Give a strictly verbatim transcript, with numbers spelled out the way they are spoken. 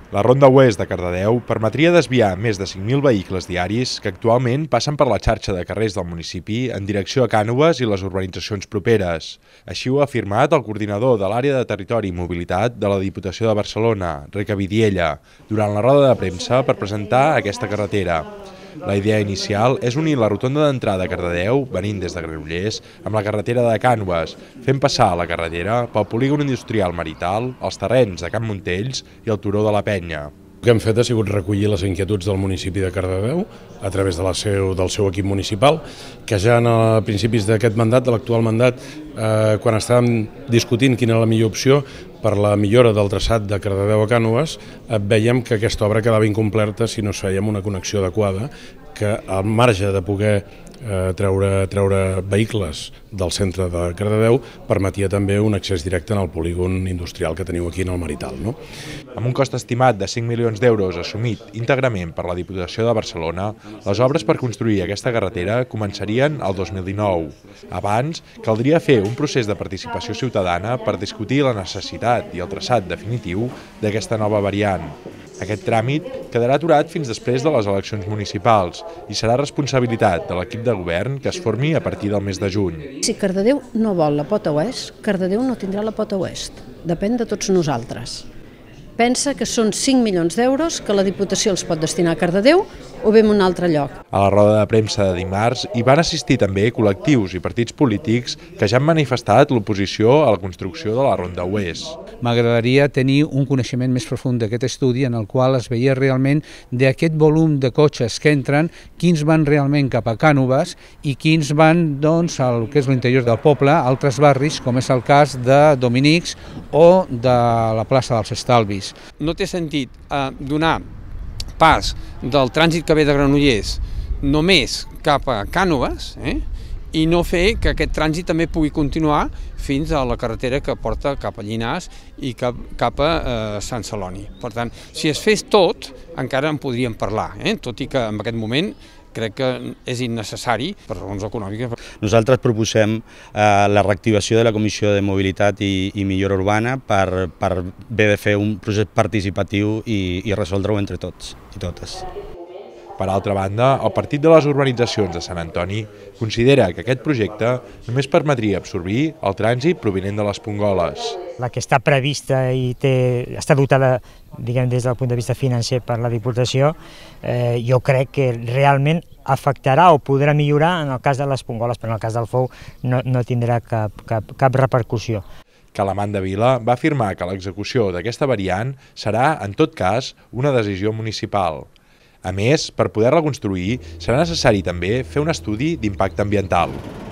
La Ronda Oest de Cardedeu permetria desviar més de cinc mil vehicles diaris que actualment passen per la xarxa de carrers del municipi en direcció a Cànoves i les urbanitzacions properes. Així ho ha afirmat el coordinador de l'àrea de Territori i Mobilitat de la Diputació de Barcelona, Reca Vidiella, durant la roda de premsa per presentar aquesta carretera. La idea inicial és unir la rotonda d'entrada a Cardedeu, venint des de Granollers, amb la carretera de Cànoves, fent passar la carretera pel polígon industrial Marital, els terrenys de Can Montells i el turó de la Penya. El que hem fet ha sigut recollir les inquietuds del municipi de Cardedeu a través de la seu, del seu equip municipal, que ja a principis d'aquest mandat, de l'actual mandat, eh, quan estàvem discutint quina era la millor opció per la millora del traçat de Cardedeu a Cànoves, eh, veiem que aquesta obra quedava incomplerta si no fèiem una connexió adequada, que al marge de poder eh, treure, treure vehicles del centre de Cardedeu permetia també un accés directe en el polígon industrial que teniu aquí en el Marital, no? Amb un cost estimat de cinc milions d'euros assumit íntegrament per la Diputació de Barcelona, les obres per construir aquesta carretera començarien el dos mil dinou. Abans, caldria fer un procés de participació ciutadana per discutir la necessitat i el traçat definitiu d'aquesta nova variant. Aquest tràmit quedarà aturat fins després de les eleccions municipals i serà responsabilitat de l'equip de govern que es formi a partir del mes de juny. Si Cardedeu no vol la pota oest, Cardedeu no tindrà la pota oest. Depèn de tots nosaltres. Pensa que són cinc milions d'euros que la Diputació els pot destinar a Cardedeu o bé en un altre lloc. A la roda de premsa de dimarts hi van assistir també col·lectius i partits polítics que ja han manifestat l'oposició a la construcció de la Ronda Oest. M'agradaria tenir un coneixement més profund d'aquest estudi en el qual es veia realment d'aquest volum de cotxes que entren, quins van realment cap a Cànoves i quins van doncs, al que és l'interior del poble, a altres barris, com és el cas de Dominics o de la plaça dels Estalvis. No té sentit eh, donar pas del trànsit que ve de Granollers només cap a Cànoves, eh? i no fer que aquest trànsit també pugui continuar fins a la carretera que porta cap a Llinars i cap, cap a eh, Sant Celoni. Per tant, si es fes tot, encara en podríem parlar, eh? tot i que en aquest moment crec que és innecessari per raons econòmiques. Nosaltres proposem eh, la reactivació de la Comissió de Mobilitat i, i Millora Urbana per, per bé de fer un procés participatiu i, i resoldre-ho entre tots i totes. Per altra banda, el Partit de les Urbanitzacions de Sant Antoni considera que aquest projecte només permetria absorbir el trànsit provinent de les Pongoles. La que està prevista i té, està dotada diguem, des del punt de vista financer per la Diputació, eh, jo crec que realment afectarà o podrà millorar en el cas de les Pongoles, però en el cas del Fou no, no tindrà cap, cap, cap repercussió. Calamanda Vila va afirmar que l'execució d'aquesta variant serà, en tot cas, una decisió municipal. A més, per poder-la construir, serà necessari també fer un estudi d'impacte ambiental.